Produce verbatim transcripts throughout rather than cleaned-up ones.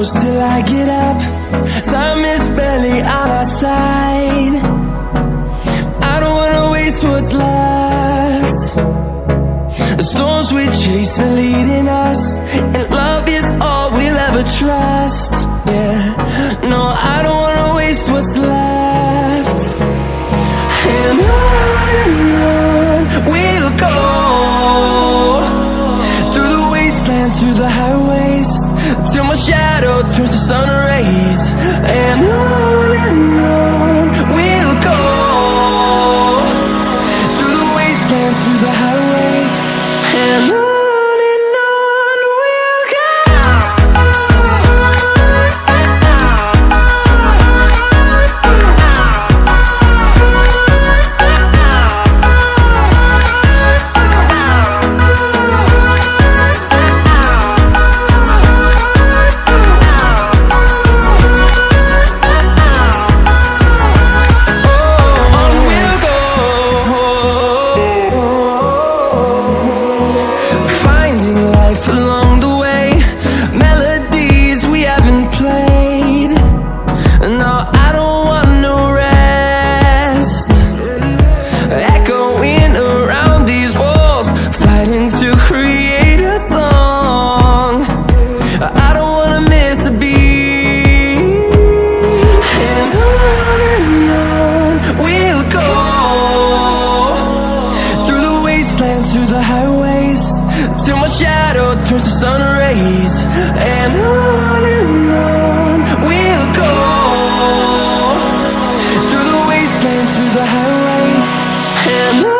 close till I get up. Time is barely on our side. I don't wanna waste what's left. The storms we chase are leading us, and love is all we'll ever trust. Yeah, no, I don't wanna waste what's left. And on and on we'll go, through the wastelands, through the highways, till my shadow turns to sun rays. And on and on we'll go, through the wastelands, through the highways, and on. Through the highways, till my shadow turns to sun rays. And on and on we'll go, through the wastelands, through the highways, and on.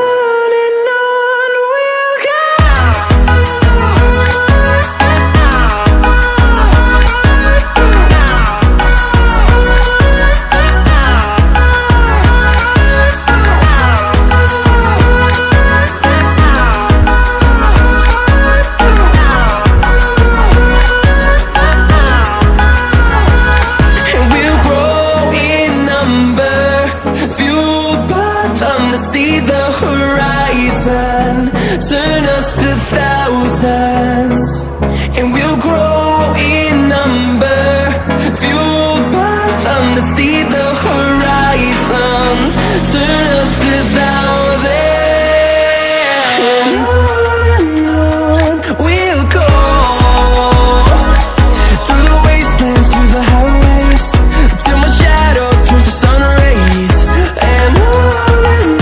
See the horizon, turn us to thousands, and we'll grow in number, fueled by them. To see the horizon, turn us to thousands, and on and on we'll go, through the wastelands, through the highways, till my shadow turns to sun rays. And on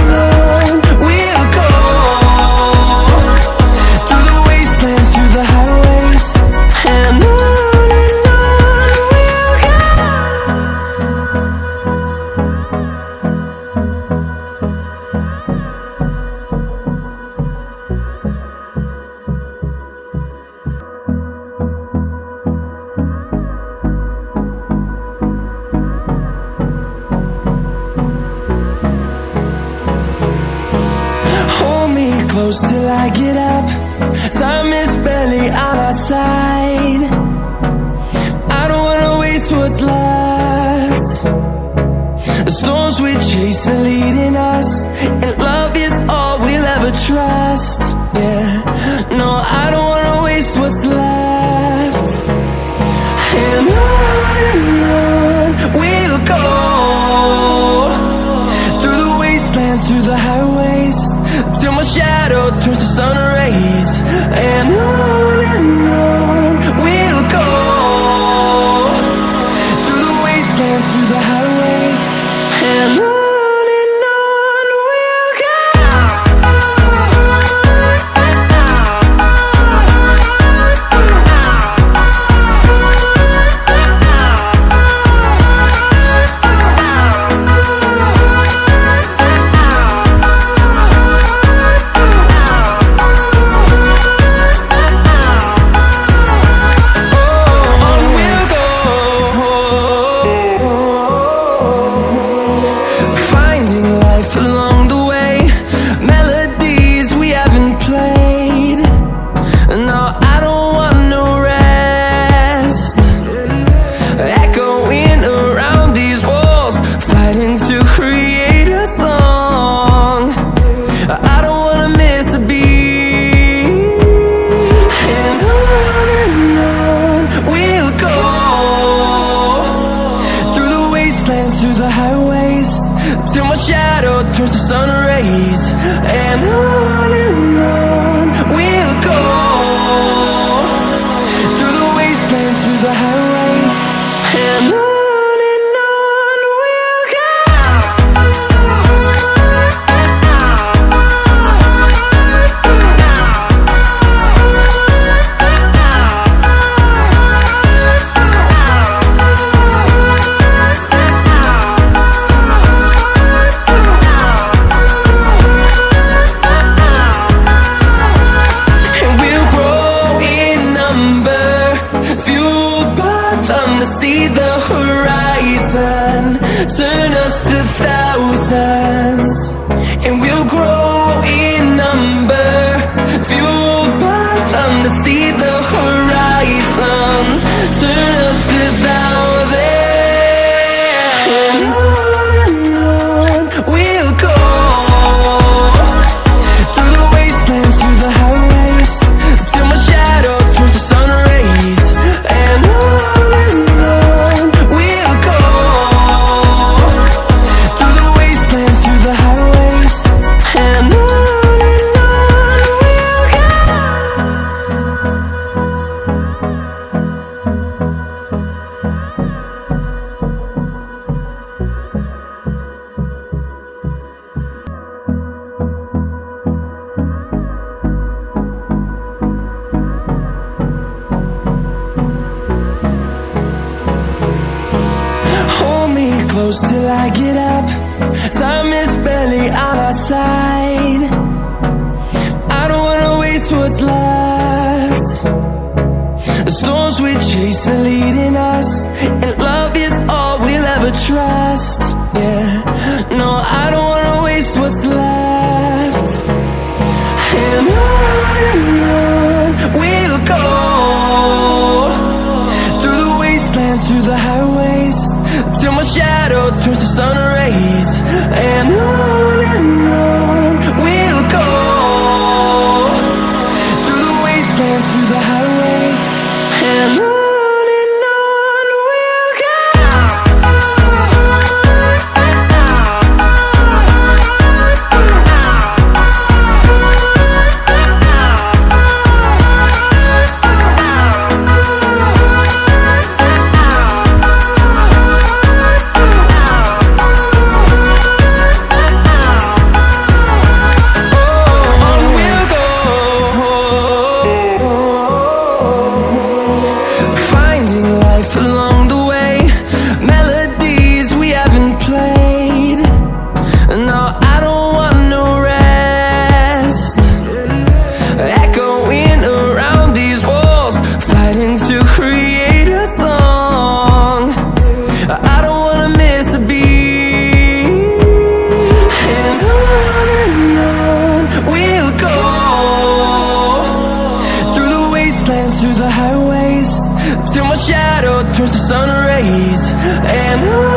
close till I get up. Time is barely on our side. I don't wanna waste what's left. The storms we chase are leading us, and love is all we'll ever trust. Yeah, no, I don't wanna waste what's left. And on and on we'll go, through the wastelands, through the highways, till my shadow turns to sun rays. And on and on we'll go, through the wastelands, through the highways, and on. We'll go. wastelands, through the highways, till my shadow turns to sun rays. And on and on we'll go, through the wastelands, through the highways, and on. See the horizon, turn us to thousands, and we'll grow in number, fueled by them. To see the horizon, turn us to thousands, and on and on we'll go, through the wastelands, through the highways, till my shadow turns to sun rays. And on close till I get up, time is barely on our side. I don't wanna waste what's left. The storms we chase are leading us, and love is all we'll ever trust. Yeah, no, I don't wanna waste what's left. And on and on we'll go, through the wastelands, through the highways, till my shadow turns to sun rays. And on and on we'll go, through the wastelands, through the highways, and on. Through the highways, till my shadow turns to sun rays. And